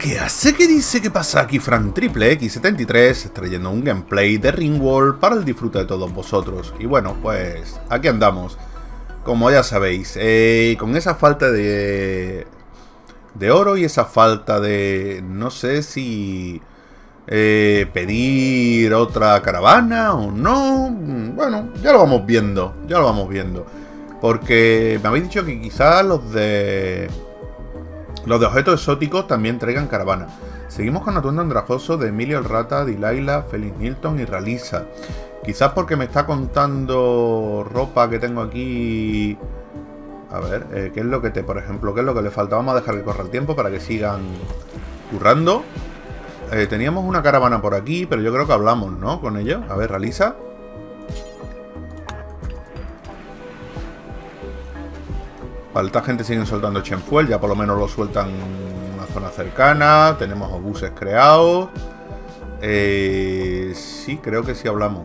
¿Qué hace? ¿Qué dice? ¿Qué pasa? Aquí Fran Triple X73 trayendo un gameplay de Ringworld para el disfrute de todos vosotros. Y bueno, pues aquí andamos. Como ya sabéis, con esa falta de oro y esa falta de... no sé si... pedir otra caravana o no. Bueno, ya lo vamos viendo. Ya lo vamos viendo. Porque me habéis dicho que quizás los de objetos exóticos también traigan caravana. Seguimos con Atuendo Andrajoso de Emilio el Rata, Dilaila, Felix Nilton y Ralisa. Quizás porque me está contando ropa que tengo aquí. A ver, ¿qué es lo que por ejemplo, qué es lo que le falta? Vamos a dejar que corra el tiempo para que sigan currando. Teníamos una caravana por aquí, pero yo creo que hablamos, ¿no? Con ellos. A ver, Ralisa. Vale, esta gente sigue soltando Chenfuel, ya por lo menos lo sueltan en una zona cercana. Tenemos obuses creados. Sí, creo que sí hablamos.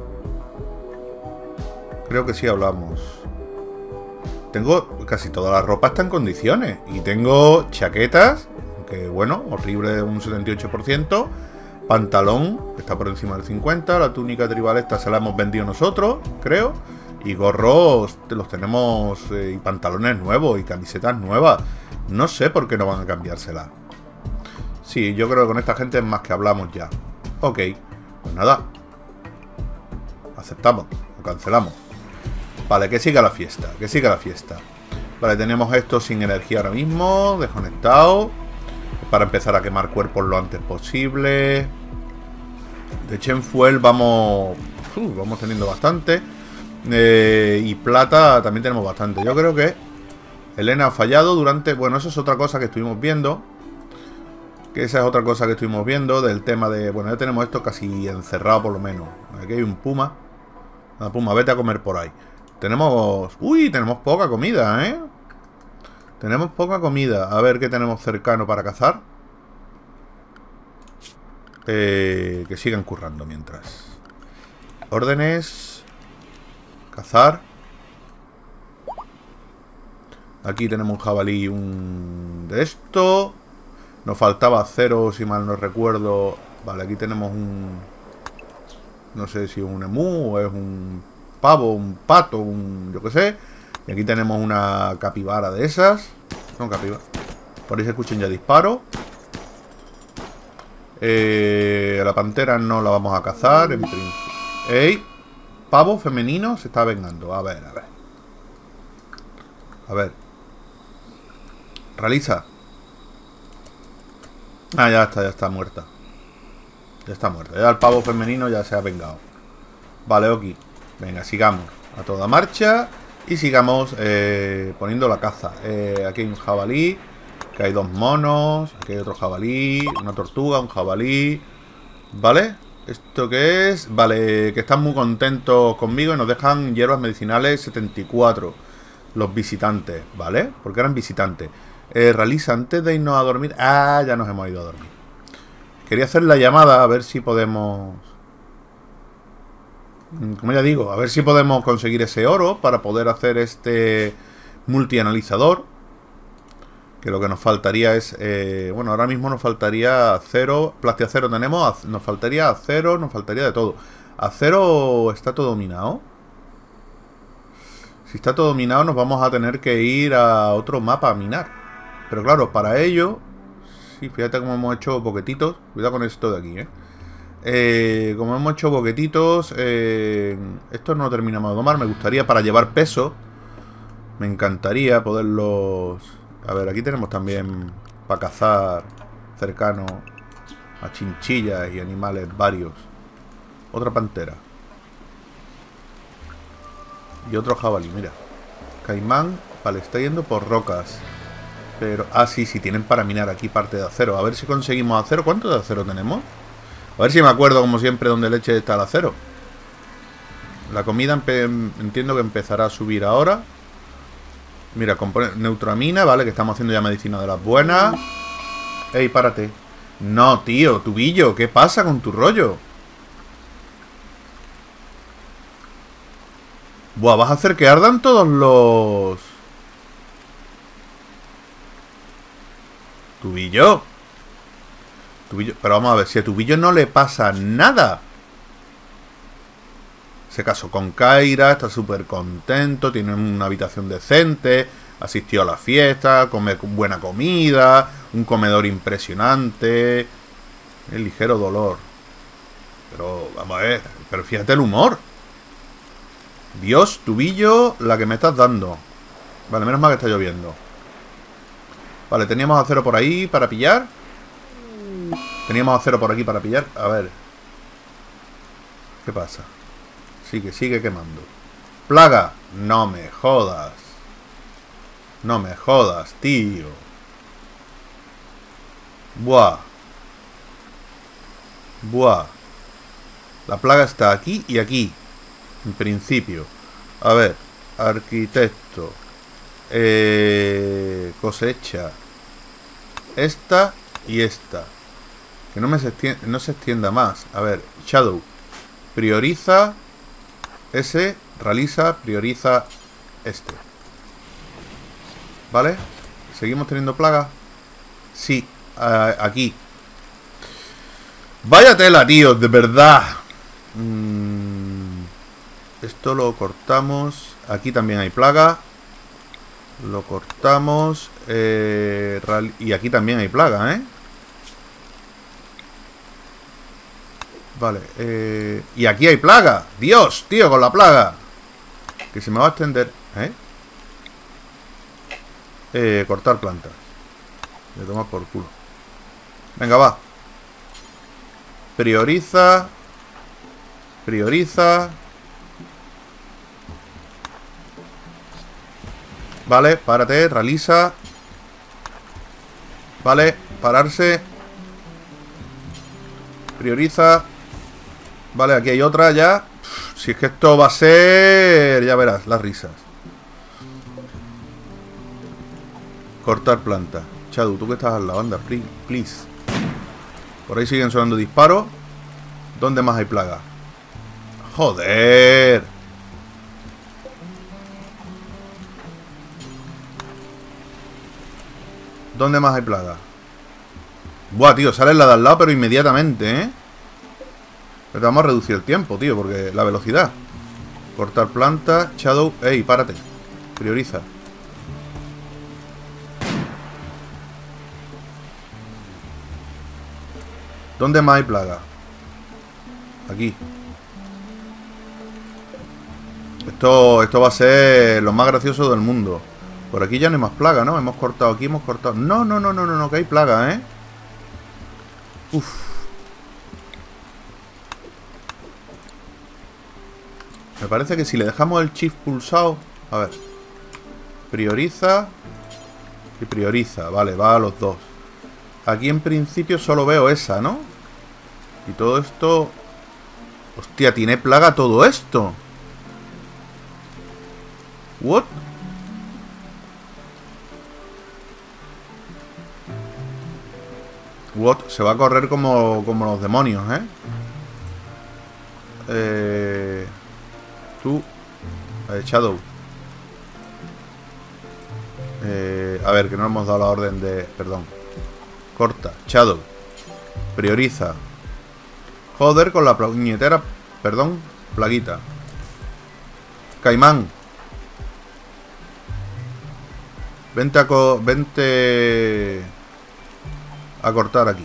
Creo que sí hablamos. Tengo casi toda la ropa está en condiciones. Y tengo chaquetas, que bueno, horrible un 78%. Pantalón, que está por encima del 50%. La túnica tribal esta se la hemos vendido nosotros, creo. Y gorros los tenemos, y pantalones nuevos y camisetas nuevas. No sé por qué no van a cambiárselas. Sí, yo creo que con esta gente es más que hablamos ya. Ok, pues nada. Aceptamos, lo cancelamos. Vale, que siga la fiesta, que siga la fiesta. Vale, tenemos esto sin energía ahora mismo, desconectado. Para empezar a quemar cuerpos lo antes posible. De Chenfuel vamos teniendo bastante. Y plata también tenemos bastante. Yo creo que Elena ha fallado durante... Bueno, eso es otra cosa que estuvimos viendo. Que esa es otra cosa que estuvimos viendo. Del tema de... Bueno, ya tenemos esto casi encerrado por lo menos. Aquí hay un puma. Una puma, vete a comer por ahí. Tenemos... Uy, tenemos poca comida, ¿eh? Tenemos poca comida. A ver qué tenemos cercano para cazar. Que sigan currando mientras. Órdenes... Cazar. Aquí tenemos un jabalí, un de esto. Nos faltaba acero, si mal no recuerdo. Vale, aquí tenemos un... no sé si es un emú o es un pavo, un pato, un... yo qué sé. Y aquí tenemos una capibara de esas. Son capibaras. Por ahí se escuchan ya disparos. La pantera no la vamos a cazar en principio. ¡Ey! Pavo femenino se está vengando. A ver, a ver. A ver. Ralisa. Ah, ya está muerta. Ya está muerta. Ya el pavo femenino ya se ha vengado. Vale, ok. Venga, sigamos a toda marcha. Y sigamos poniendo la caza. Aquí hay un jabalí. Que hay dos monos. Aquí hay otro jabalí. Una tortuga, un jabalí. ¿Vale? ¿Esto qué es? Vale, que están muy contentos conmigo y nos dejan hierbas medicinales 74. Los visitantes, ¿vale? Porque eran visitantes. Realiza antes de irnos a dormir. Ah, ya nos hemos ido a dormir. Quería hacer la llamada a ver si podemos... Como ya digo, a ver si podemos conseguir ese oro para poder hacer este multianalizador. Que lo que nos faltaría es... bueno, ahora mismo nos faltaría acero. Plastiacero tenemos. Nos faltaría acero. Nos faltaría de todo. Acero está todo minado. Si está todo minado nos vamos a tener que ir a otro mapa a minar. Pero claro, para ello... Sí, fíjate cómo hemos hecho boquetitos. Cuidado con esto de aquí, como hemos hecho boquetitos... esto no lo terminamos de domar. Me gustaría para llevar peso. Me encantaría poderlos... A ver, aquí tenemos también para cazar cercano a chinchillas y animales varios. Otra pantera. Y otro jabalí, mira. Caimán, vale, está yendo por rocas. Pero, ah, sí, tienen para minar aquí parte de acero. A ver si conseguimos acero. ¿Cuánto de acero tenemos? A ver si me acuerdo, como siempre, dónde leche está el acero. La comida entiendo que empezará a subir ahora. Mira, neutramina, vale, que estamos haciendo ya medicina de las buenas. Ey, párate. No, tío, tubillo, ¿qué pasa con tu rollo? Buah, vas a hacer que ardan todos los... Tubillo. Tubillo, pero vamos a ver, si a Tubillo no le pasa nada. Se casó con Kaira, está súper contento, tiene una habitación decente, asistió a la fiesta, come buena comida, un comedor impresionante, el ligero dolor. Pero, vamos a ver, pero fíjate el humor. Dios, Tubillo, la que me estás dando. Vale, menos mal que está lloviendo. Vale, teníamos acero por ahí para pillar. Teníamos acero por aquí para pillar. A ver. ¿Qué pasa? Sigue quemando. Plaga. No me jodas. No me jodas, tío. Buah. Buah. La plaga está aquí y aquí. En principio. A ver. Arquitecto. Cosecha. Esta y esta. Que no se extienda más. A ver. Shadow. Prioriza. Ese. Realiza. Prioriza. Este. ¿Vale? ¿Seguimos teniendo plaga? Sí. Aquí. Vaya tela, tío. De verdad. Esto lo cortamos. Aquí también hay plaga. Lo cortamos. Y aquí también hay plaga, ¿eh? Vale. Y aquí hay plaga. Dios, tío, con la plaga. Que se me va a extender. Cortar plantas. Le toma por culo. Venga, va. Prioriza. Prioriza. Vale, párate, realiza. Vale, pararse. Prioriza. Vale, aquí hay otra ya. Si es que esto va a ser... Ya verás, las risas. Cortar planta. Shadow, tú que estás al lado, anda, please. Por ahí siguen sonando disparos. ¿Dónde más hay plaga? ¡Joder! ¿Dónde más hay plaga? Buah, tío, sale la de al lado, pero inmediatamente, ¿eh? Pero vamos a reducir el tiempo, tío, porque la velocidad. Cortar planta, Shadow. ¡Ey, párate! Prioriza. ¿Dónde más hay plaga? Aquí. Esto va a ser lo más gracioso del mundo. Por aquí ya no hay más plaga, ¿no? Hemos cortado aquí, hemos cortado... No, que hay plaga, ¿eh? Uf. Me parece que si le dejamos el shift pulsado... A ver. Prioriza. Y prioriza. Vale, va a los dos. Aquí en principio solo veo esa, ¿no? Y todo esto... Hostia, tiene plaga todo esto. ¿What? What? Se va a correr como los demonios, ¿eh? Tú. Shadow. A ver, que no hemos dado la orden de... Perdón. Corta. Shadow. Prioriza. Joder con la puñetera... Perdón. Plaguita. Caimán. Vente a cortar aquí.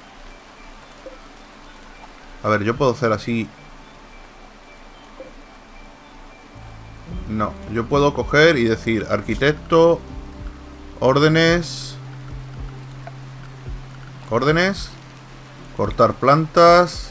A ver, yo puedo hacer así. No, yo puedo coger y decir arquitecto, órdenes, cortar plantas.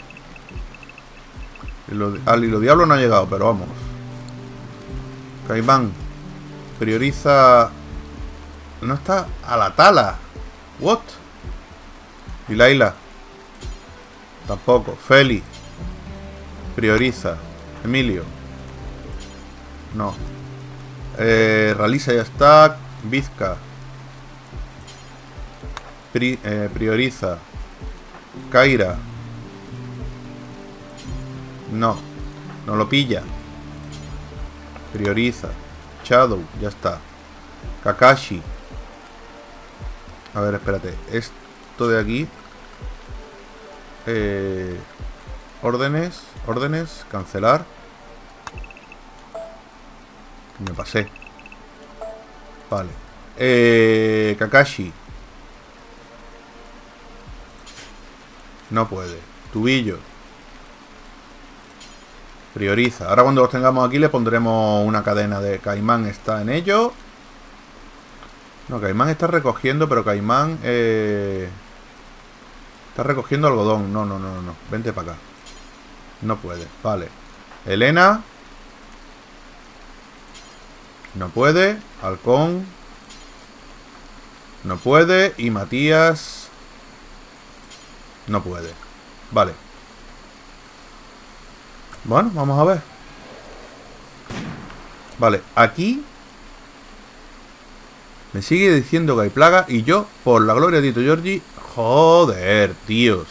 Al hilo diablo no ha llegado, pero vamos. Caimán, prioriza. No está a la tala. What? Y Laila. Tampoco. Feli. Prioriza. Emilio. No. Realiza ya está. Vizca. Prioriza. Kaira. No. No lo pilla. Prioriza. Shadow. Ya está. Kakashi. A ver, espérate. Esto de aquí. Órdenes, cancelar. Me pasé. Vale. Kakashi. No puede. Tubillo. Prioriza. Ahora cuando los tengamos aquí le pondremos una cadena de Caimán. Está en ello. No, Caimán está recogiendo, pero Caimán está recogiendo algodón. No. Vente para acá. No puede. Vale. Elena. No puede. Halcón. No puede. Y Matías. No puede. Vale. Bueno, vamos a ver. Vale, aquí me sigue diciendo que hay plaga. Y yo, por la gloria de Tito Giorgi. Joder, tíos.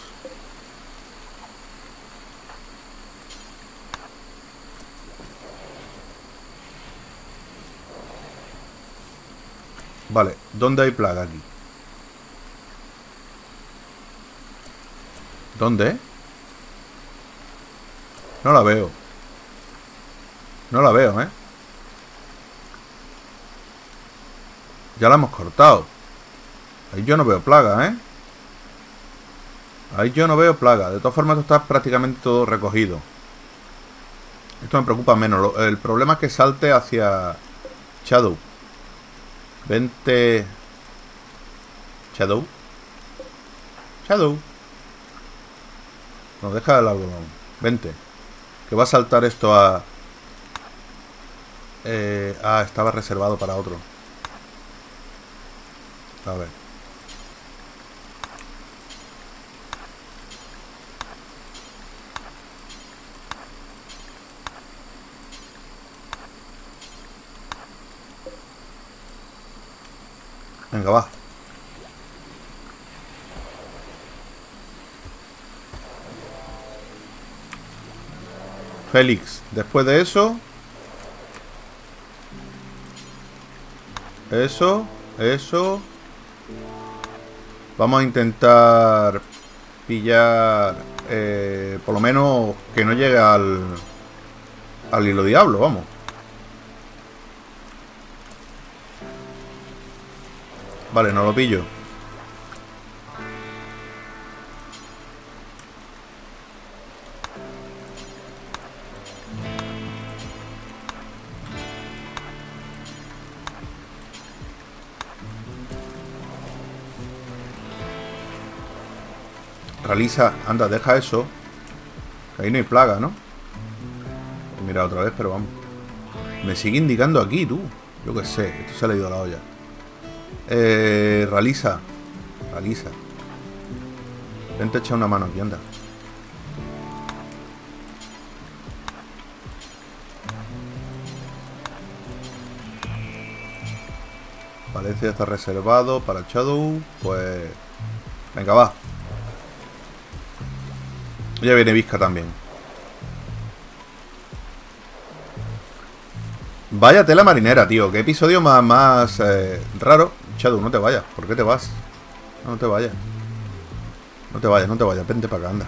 Vale, ¿dónde hay plaga aquí? ¿Dónde? No la veo. No la veo, ¿eh? Ya la hemos cortado. Ahí yo no veo plaga, ¿eh? Ahí yo no veo plaga. De todas formas, esto está prácticamente todo recogido. Esto me preocupa menos. El problema es que salte hacia Shadow. Vente. Shadow. Nos deja el algodón. Vente. Que va a saltar esto a... estaba reservado para otro. A ver. Venga, va. Félix, después de eso. Eso. Vamos a intentar pillar, por lo menos que no llegue al hilo diablo, vamos. Vale, no lo pillo. Realiza, anda, deja eso. Que ahí no hay plaga, ¿no? Mira otra vez, pero vamos. Me sigue indicando aquí, tú. Yo qué sé, esto se le ha ido a la olla. Realiza. Vente a echar una mano aquí, anda. Vale, este ya está reservado para Shadow. Pues... venga, va. Ya viene Vizca también. Vaya tela marinera, tío. Qué episodio más raro. Shadow, no te vayas. ¿Por qué te vas? No te vayas. No te vayas. Vente para acá, anda.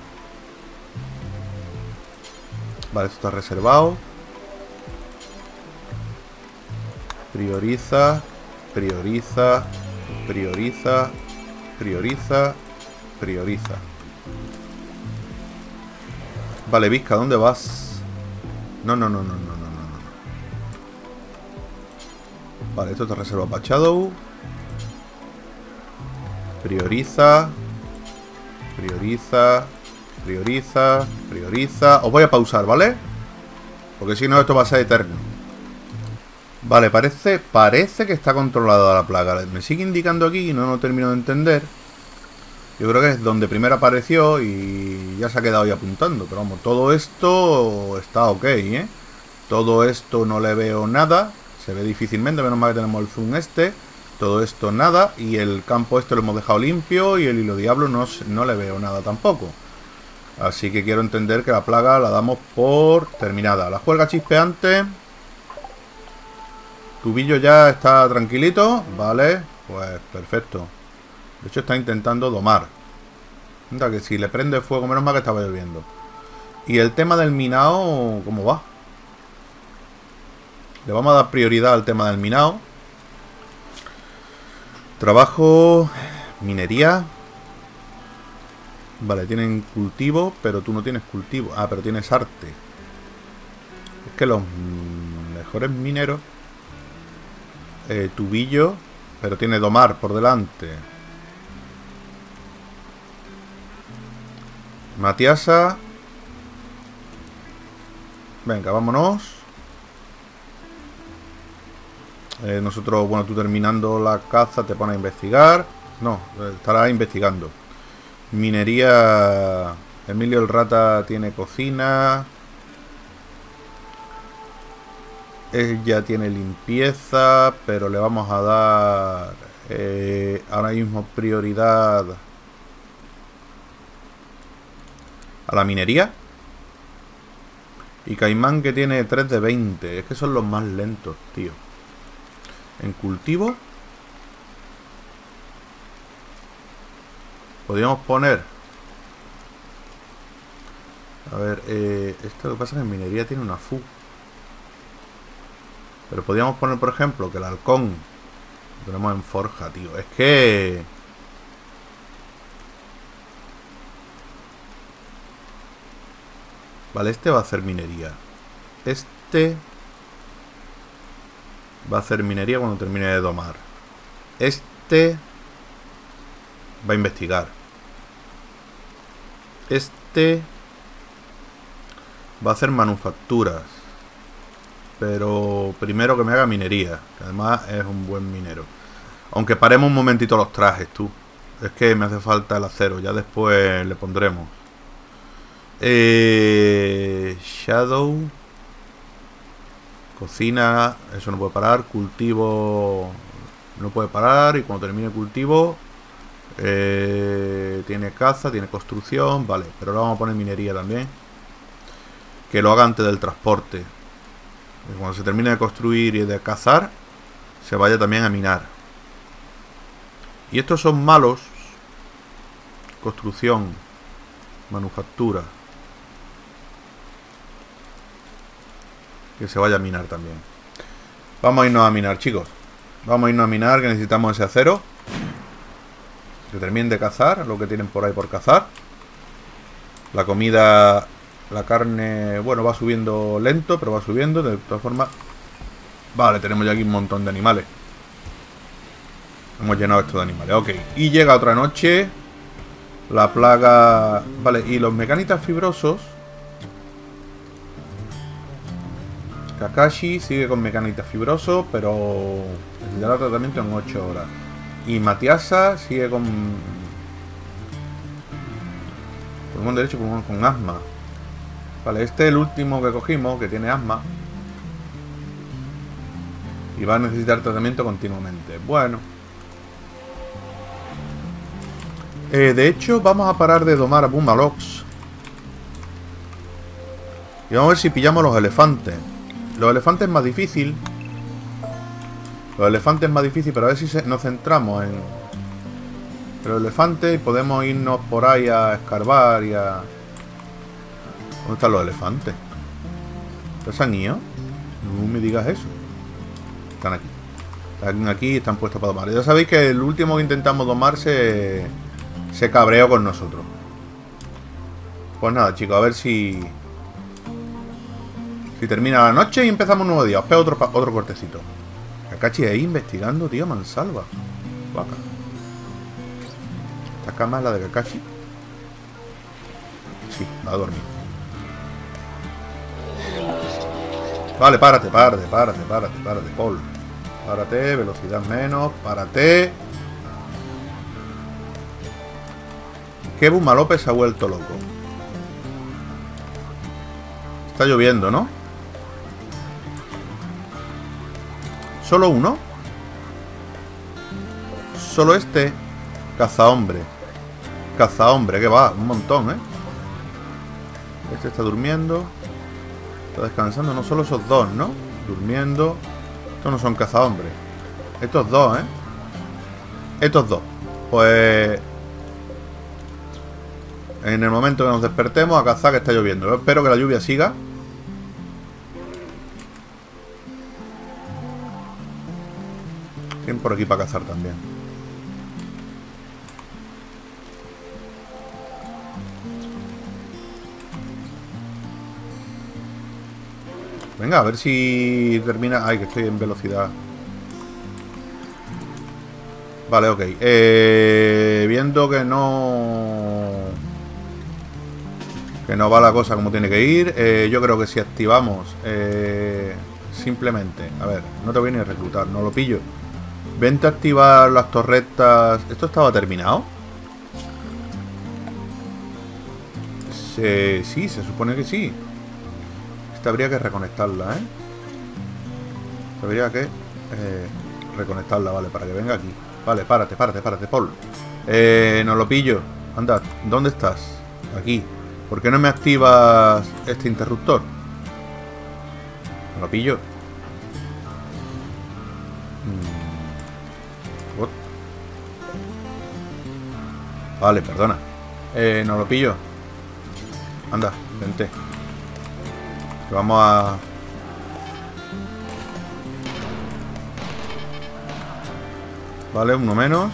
Vale, esto está reservado. Prioriza. Vale, Vizca, ¿dónde vas? No. Vale, esto está reservado para Shadow. Prioriza. Os voy a pausar, ¿vale? Porque si no, esto va a ser eterno. Vale, parece que está controlada la plaga. Me sigue indicando aquí y no lo termino de entender. Yo creo que es donde primero apareció y ya se ha quedado ahí apuntando. Pero vamos, todo esto está ok, ¿eh? Todo esto no le veo nada. Se ve difícilmente, menos mal que tenemos el zoom este. Todo esto nada. Y el campo este lo hemos dejado limpio. Y el hilo diablo no le veo nada tampoco. Así que quiero entender que la plaga la damos por terminada. La juerga chispeante. Tubillo ya está tranquilito. Vale, pues perfecto. De hecho está intentando domar. Anda, que si le prende fuego, menos mal que estaba lloviendo. Y el tema del minado, ¿cómo va? Le vamos a dar prioridad al tema del minado. Trabajo, minería. Vale, tienen cultivo, pero tú no tienes cultivo. Ah, pero tienes arte. Es que los mejores mineros... tubillo, pero tiene domar por delante. Matiasa. Venga, vámonos. Nosotros, bueno, tú terminando la caza te pones a investigar. No, estarás investigando. Minería. Emilio el Rata tiene cocina. Ella tiene limpieza, pero le vamos a dar ahora mismo prioridad a la minería. Y Caimán, que tiene 3 de 20. Es que son los más lentos, tío. En cultivo podríamos poner... A ver, esto lo que pasa es que en minería tiene una FU. Pero podríamos poner, por ejemplo, que el halcón lo tenemos en forja, tío. Es que... Vale, este va a hacer minería. Este... va a hacer minería cuando termine de domar. Este... va a investigar. Este... va a hacer manufacturas. Pero primero que me haga minería, que además es un buen minero. Aunque paremos un momentito los trajes, tú. Es que me hace falta el acero, ya después le pondremos. Shadow. Cocina, eso no puede parar. Cultivo no puede parar. Y cuando termine el cultivo tiene caza, tiene construcción. Vale, pero ahora vamos a poner minería también. Que lo haga antes del transporte. Y cuando se termine de construir y de cazar, se vaya también a minar. Y estos son malos. Construcción. Manufactura. Que se vaya a minar también. Vamos a irnos a minar, chicos. Vamos a irnos a minar, que necesitamos ese acero. Que terminen de cazar lo que tienen por ahí por cazar. La comida... La carne, bueno, va subiendo lento, pero va subiendo, de todas formas. Vale, tenemos ya aquí un montón de animales. Hemos llenado esto de animales, ok. Y llega otra noche. La plaga... Vale, y los mecanitas fibrosos. Kakashi sigue con mecanitas fibrosos, pero necesitará tratamiento en 8 horas. Y Matiasa sigue con... pulmón derecho, pulmón con asma. Vale, este es el último que cogimos, que tiene asma. Y va a necesitar tratamiento continuamente. Bueno. De hecho, vamos a parar de domar a Bumalox. Y vamos a ver si pillamos los elefantes. Los elefantes es más difícil. Los elefantes es más difícil, pero a ver si nos centramos en los elefantes y podemos irnos por ahí a escarbar y a... ¿Dónde están los elefantes? ¿Se han ido? No me digas eso. Están aquí. Están aquí y están puestos para domar. Ya sabéis que el último que intentamos domar se cabreó con nosotros. Pues nada, chicos, a ver si termina la noche y empezamos un nuevo día. Os pego otro cortecito. Kakashi ahí investigando, tío, mansalva. Vaca. Esta cama es la de Kakashi. Sí, va a dormir. Vale, párate, Paul. Párate, velocidad menos, párate. Que Buma López se ha vuelto loco. Está lloviendo, ¿no? ¿Solo uno? Solo este. Cazahombre. Cazahombre, que va, un montón, ¿eh? Este está durmiendo. Está descansando, no solo esos dos, ¿no? Durmiendo. Estos no son cazahombres. Estos dos, ¿eh? Estos dos. Pues... En el momento que nos despertemos, a cazar, que está lloviendo. Yo espero que la lluvia siga. Tienen por aquí para cazar también. Venga, a ver si termina... Ay, que estoy en velocidad. Vale, ok. Viendo que no va la cosa como tiene que ir, yo creo que si activamos simplemente... A ver, no te voy ni a reclutar, no lo pillo. Vente a activar las torretas... ¿Esto estaba terminado? Sí, se supone que sí. Esta habría que reconectarla, ¿eh? Habría que reconectarla, vale, para que venga aquí. Vale, párate, Paul. No lo pillo. Anda, ¿dónde estás? Aquí. ¿Por qué no me activas este interruptor? No lo pillo. What? Vale, perdona. No lo pillo. Anda, vente. Vamos a... Vale, uno menos.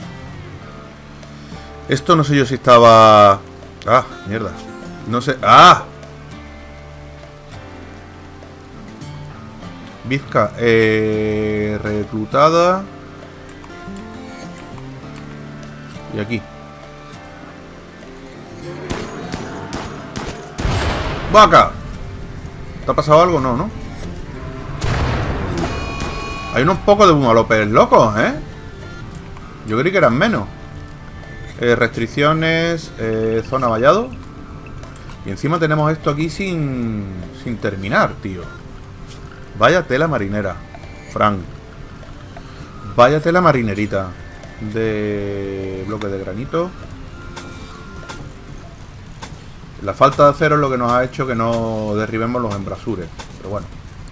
Esto no sé yo si estaba... Ah, mierda. No sé... ¡Ah! Vizca, reclutada. Y aquí. ¡Vaca! ¿Te ha pasado algo? No, ¿no? Hay unos pocos de Bumalopes locos, ¿eh? Yo creí que eran menos. Restricciones, zona vallado. Y encima tenemos esto aquí sin terminar, tío. Vaya tela marinera, Frank. Vaya tela marinerita. De bloque de granito. La falta de acero es lo que nos ha hecho que no derribemos los embrasures. Pero bueno.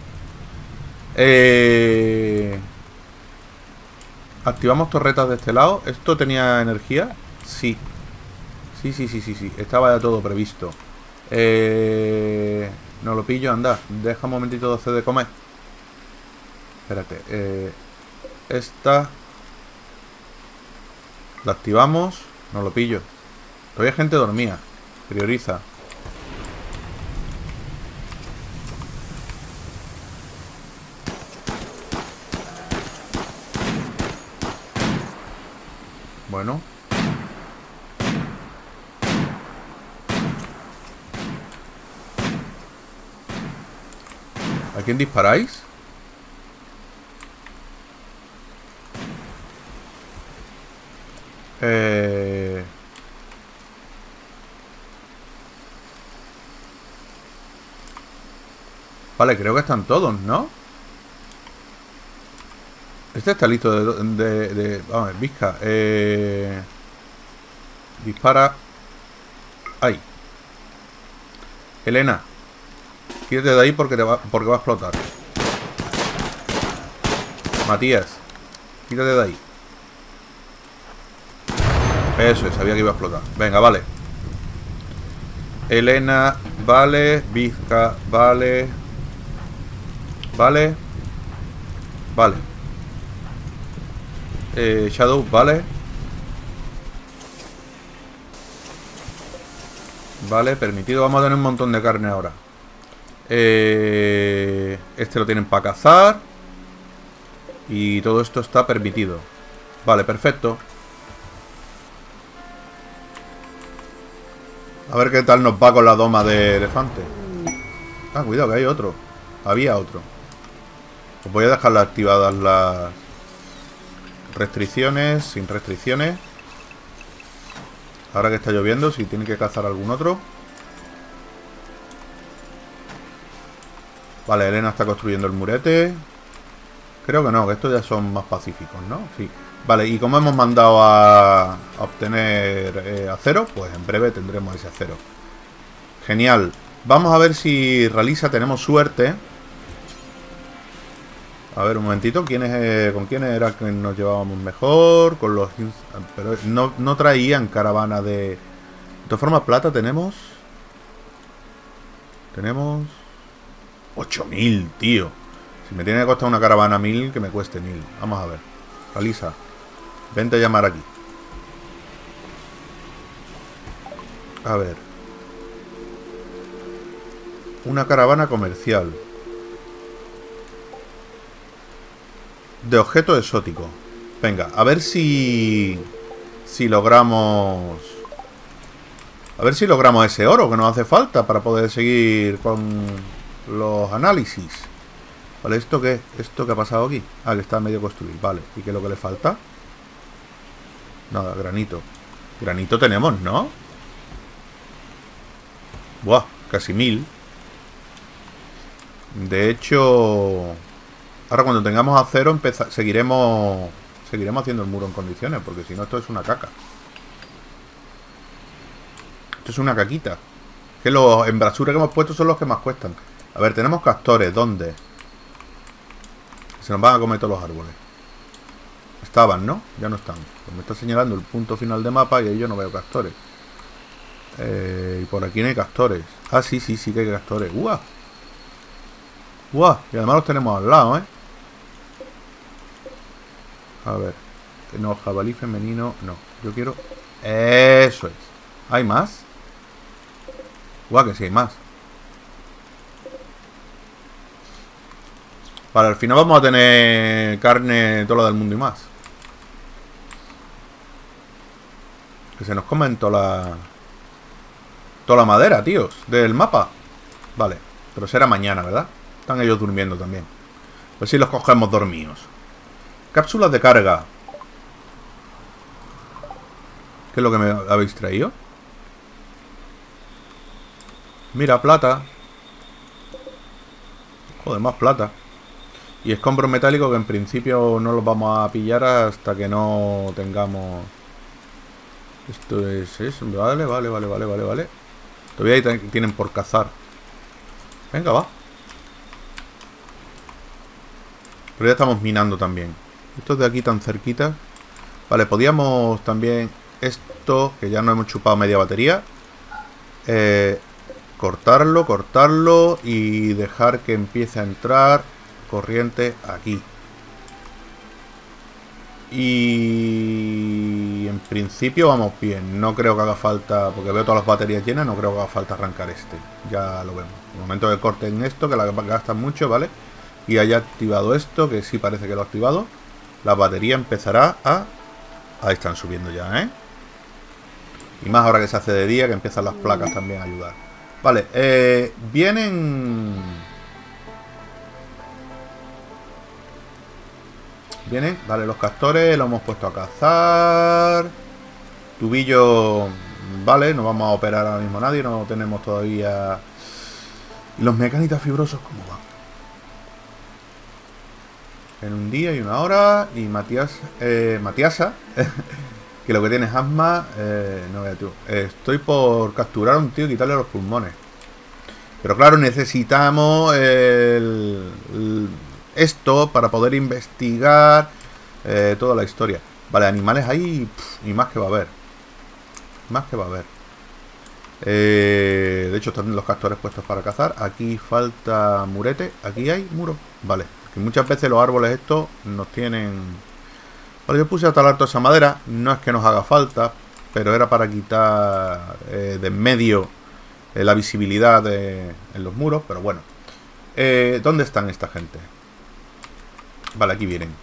Activamos torretas de este lado. ¿Esto tenía energía? Sí. Sí. Estaba ya todo previsto. No lo pillo, anda. Deja un momentito de hacer de comer. Espérate. Esta. La activamos. No lo pillo. Todavía gente dormía. Prioriza. Bueno. ¿A quién disparáis? Vale, creo que están todos, ¿no? Este está listo vamos a ver, Vizca. Dispara. Ahí. Elena. Quítate de ahí porque va a explotar. Matías. Quítate de ahí. Eso es, sabía que iba a explotar. Venga, vale. Elena, vale. Vizca, vale. Vale. Vale. Shadow, vale. Vale, permitido. Vamos a tener un montón de carne ahora. Este lo tienen para cazar. Y todo esto está permitido. Vale, perfecto. A ver qué tal nos va con la doma de elefante. Ah, cuidado que hay otro. Había otro. Os voy a dejar activadas las restricciones. Sin restricciones. Ahora que está lloviendo, si tiene que cazar algún otro. Vale, Elena está construyendo el murete. Creo que no, que estos ya son más pacíficos, ¿no? Sí. Vale, y como hemos mandado a obtener acero, pues en breve tendremos ese acero. Genial. Vamos a ver si realiza, tenemos suerte. A ver, un momentito. ¿Con quiénes era que nos llevábamos mejor? Con los... Pero no traían caravana de De todas formas, plata tenemos... Tenemos... 8.000, tío. Si me tiene que costar una caravana 1.000, que me cueste 1.000. Vamos a ver. Alisa, vente a llamar aquí. A ver. Una caravana comercial. De objeto exótico. Venga, a ver si logramos... A ver si logramos ese oro que nos hace falta para poder seguir con los análisis. Vale, ¿esto qué? ¿Esto qué ha pasado aquí? Ah, que está medio construido. Vale, ¿y qué es lo que le falta? Nada, granito. Granito tenemos, ¿no? Buah, casi 1.000. De hecho... Ahora cuando tengamos acero seguiremos haciendo el muro en condiciones, porque si no esto es una caca. Esto es una caquita. Que los embrasuras que hemos puesto son los que más cuestan. A ver, tenemos castores. ¿Dónde? Se nos van a comer todos los árboles. Estaban, ¿no? Ya no están. Pues me está señalando el punto final de mapa y ahí yo no veo castores. Y por aquí no hay castores. Ah, sí que hay castores. ¡Uah! ¡Uah! Y además los tenemos al lado, ¿eh? A ver. No, jabalí femenino. No. Yo quiero... Eso es. ¿Hay más? ¡Uah! Que sí hay más. Vale, al final vamos a tener carne, todo lo del mundo y más. Que se nos comen toda la madera, tíos, del mapa. Vale, pero será mañana, ¿verdad? Están ellos durmiendo también. Pues si los cogemos dormidos. Cápsulas de carga. ¿Qué es lo que me habéis traído? Mira, plata. Joder, más plata. Y escombros metálicos que en principio no los vamos a pillar hasta que no tengamos... Esto es eso. Vale. Todavía ahí tienen por cazar. Venga, va. Pero ya estamos minando también. Estos de aquí tan cerquita. Vale, podíamos también... Esto, que ya no hemos chupado media batería. Cortarlo y dejar que empiece a entrar corriente aquí. Y en principio vamos bien. No creo que haga falta, porque veo todas las baterías llenas, no creo que haga falta arrancar este. Ya lo vemos. En el momento que corten esto, que la gastan mucho, ¿vale? Y haya activado esto, que sí parece que lo ha activado, la batería empezará a... Ahí están subiendo ya, ¿eh? Y más ahora que se hace de día, que empiezan las placas también a ayudar. Vale, vienen, vale, los castores los hemos puesto a cazar. Tubillo, vale, no vamos a operar ahora mismo a nadie, no tenemos todavía. ¿Y los mecánicos fibrosos cómo van? En un día y una hora. Y Matiasa, que lo que tiene es asma, no vea tú. Estoy por capturar a un tío y quitarle los pulmones. Pero claro, necesitamos esto para poder investigar toda la historia. Vale, animales ahí, y más que va a haber. De hecho, están los castores puestos para cazar. Aquí falta murete. Aquí hay muro. Vale, que muchas veces los árboles estos nos tienen... Vale, yo puse a talar toda esa madera. No es que nos haga falta, pero era para quitar de en medio la visibilidad en los muros. Pero bueno, ¿dónde están esta gente? Vale, aquí vienen.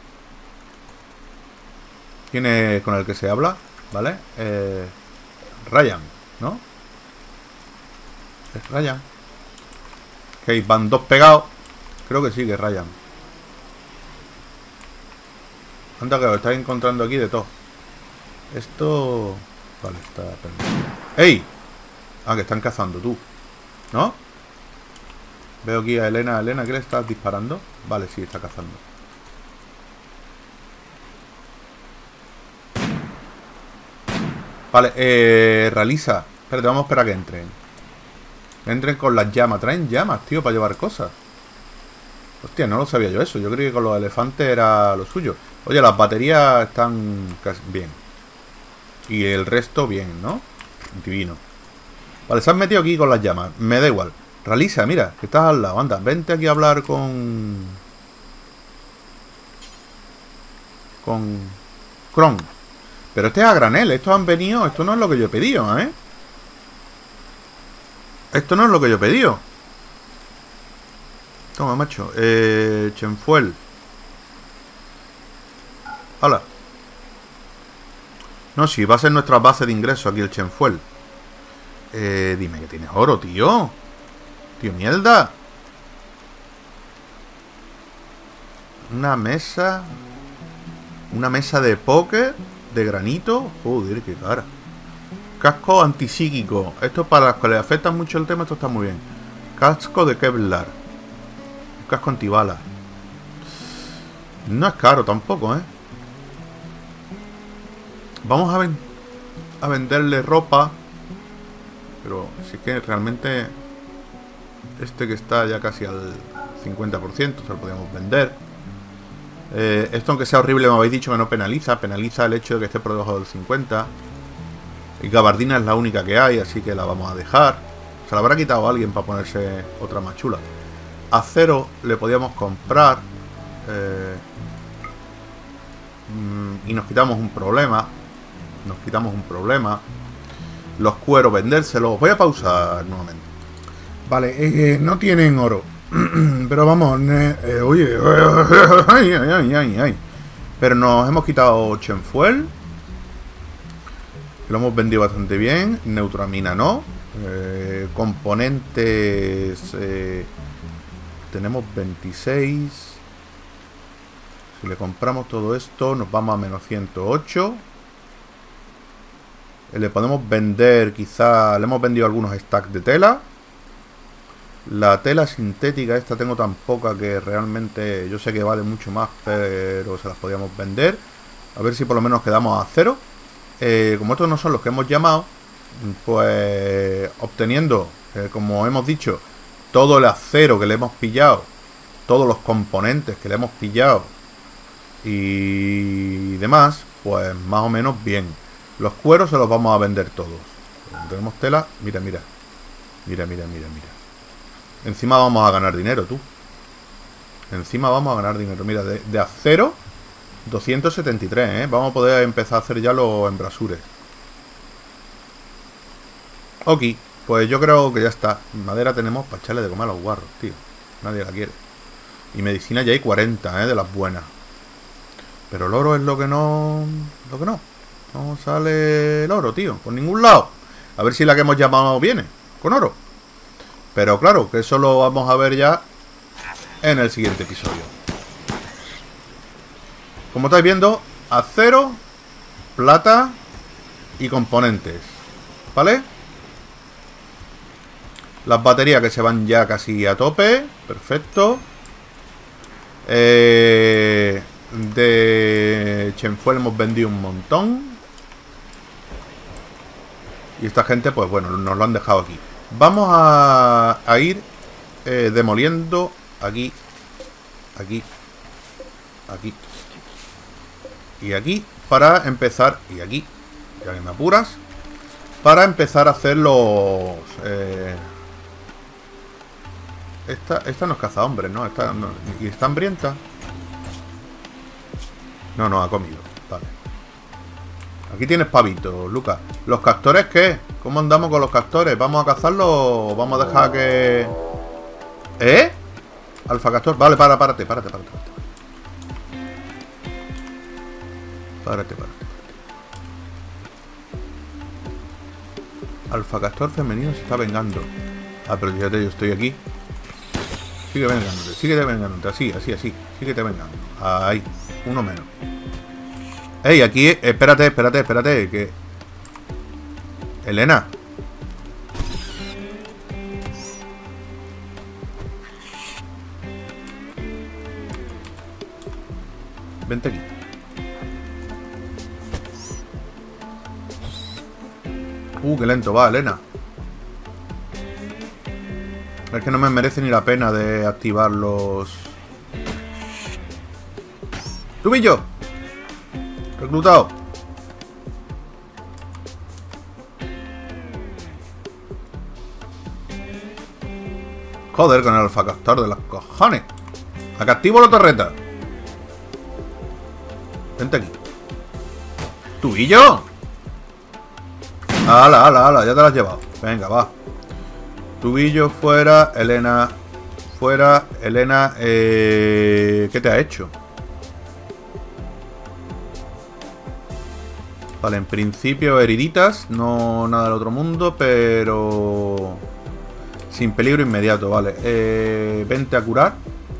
¿Quién es con el que se habla? Vale, Ryan, ¿no? Es Ryan. Que van dos pegados. Creo que sí, que es Ryan. Anda, que lo estáis encontrando aquí de todo. Esto... Vale, está perdido. ¡Ey! Ah, que están cazando tú, ¿no? Veo aquí a Elena. Elena, ¿qué le estás disparando? Vale, sí, está cazando. Vale, Ralisa. Espérate, vamos a esperar a que entren. Entren con las llamas. Traen llamas, tío, para llevar cosas. Hostia, no lo sabía yo eso. Yo creí que con los elefantes era lo suyo. Oye, las baterías están casi bien. Y el resto bien, ¿no? Divino. Vale, se han metido aquí con las llamas. Me da igual. Ralisa, mira, que estás al lado. Anda, vente aquí a hablar con Kron. Pero este es a granel. Estos han venido. Esto no es lo que yo he pedido, ¿eh? Esto no es lo que yo he pedido. Toma, macho. Chenfuel. Hola. No, sí, va a ser nuestra base de ingresos aquí el Chenfuel. Dime que tienes oro, tío. Tío, mierda. Una mesa. Una mesa de póker de granito. Joder, qué cara. Casco antipsíquico. Esto para los que les afecta mucho el tema, esto está muy bien. Casco de Kevlar. Un casco antibala. No es caro tampoco, ¿eh? Vamos a venderle ropa. Pero sí que realmente este que está ya casi al 50% se lo podríamos vender. Esto, aunque sea horrible, me habéis dicho que no penaliza. Penaliza el hecho de que esté por debajo del 50%. Y gabardina es la única que hay, así que la vamos a dejar. Se la habrá quitado a alguien para ponerse otra más chula. Acero le podíamos comprar. Y nos quitamos un problema. Los cueros vendérselos. Voy a pausar nuevamente. Vale, no tienen oro. Pero vamos, oye. Ay. Pero nos hemos quitado Chenfuel. Lo hemos vendido bastante bien. Neutramina no. Componentes. Tenemos 26. Si le compramos todo esto, nos vamos a menos 108. Le podemos vender, quizá. Le hemos vendido algunos stacks de tela. La tela sintética, esta tengo tan poca que realmente yo sé que vale mucho más, pero se las podíamos vender. A ver si por lo menos quedamos a cero. Como estos no son los que hemos llamado, pues obteniendo, como hemos dicho, todo el acero que le hemos pillado, todos los componentes que le hemos pillado y demás, pues más o menos bien. Los cueros se los vamos a vender todos. Tenemos tela, mira. Encima vamos a ganar dinero, tú. Mira, de acero 273, ¿eh? Vamos a poder empezar a hacer ya los embrasures. Ok, pues yo creo que ya está. Madera tenemos para echarle de comer a los guarros, tío. Nadie la quiere. Y medicina ya hay 40, de las buenas. Pero el oro es lo que no... No sale el oro, tío. Por ningún lado. A ver si la que hemos llamado viene. Con oro. Pero claro, que eso lo vamos a ver ya en el siguiente episodio. Como estáis viendo, acero, plata y componentes. ¿Vale? Las baterías que se van ya casi a tope. Perfecto. De Chenfuel hemos vendido un montón. Y esta gente, pues bueno, nos lo han dejado aquí. Vamos a ir demoliendo aquí, y aquí para empezar, y aquí, ya que me apuras, para empezar a hacer los... Esta no es cazahombres, ¿no? Esta no. ¿Y está hambrienta? No, ha comido. Vale. Aquí tienes pavitos, Lucas. ¿Los castores qué? ¿Cómo andamos con los castores? ¿Vamos a cazarlos o vamos a dejar que...? ¿Eh? Alfa castor. Vale, párate. Párate. Alfa castor femenino se está vengando. Ah, pero fíjate, yo estoy aquí. Síguete vengándote. Así. Síguete vengando. Ahí. Uno menos. Ey, aquí... Espérate. Que... Elena. Vente aquí. Qué lento va, Elena. Es que no me merece ni la pena de activar los... ¡Tubillo! Reclutado. Joder, con el alfacastor de los cojones. Acá activo la torreta. Vente aquí. ¿Tú y yo? ¡Hala, hala, hala! Ya te la has llevado. Venga, va. Tubillo fuera. Elena. Fuera. Elena. ¿Qué te ha hecho? Vale, en principio heriditas. No nada del otro mundo, pero... sin peligro inmediato, vale. Vente a curar.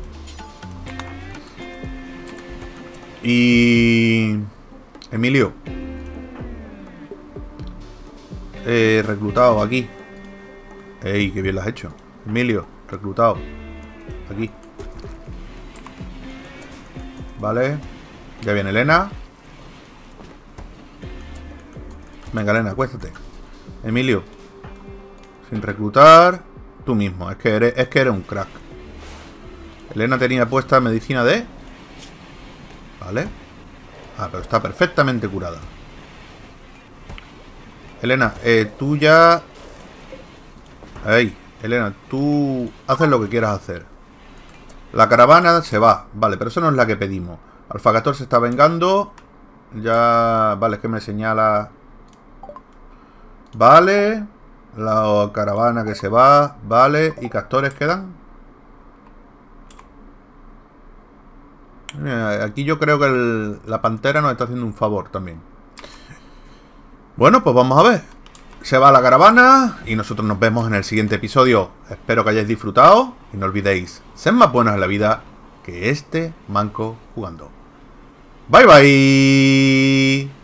Y... Emilio. Reclutado aquí. Ey, qué bien lo has hecho. Emilio, reclutado. Aquí. Vale. Ya viene Elena. Venga, Elena, acuéstate. Emilio. Sin reclutar. Tú mismo. Es que eres un crack. Elena tenía puesta medicina de... Vale. Ah, pero está perfectamente curada. Elena, tú ya... Ey, Elena, tú haces lo que quieras hacer. La caravana se va. Vale, pero eso no es la que pedimos. Alfacastor se está vengando. Ya... Vale, es que me señala... Vale. La caravana que se va. Vale. ¿Y castores quedan? Aquí yo creo que la pantera nos está haciendo un favor también. Bueno, pues vamos a ver. Se va la caravana y nosotros nos vemos en el siguiente episodio. Espero que hayáis disfrutado y no olvidéis, sed más buenos en la vida que este manco jugando. Bye bye.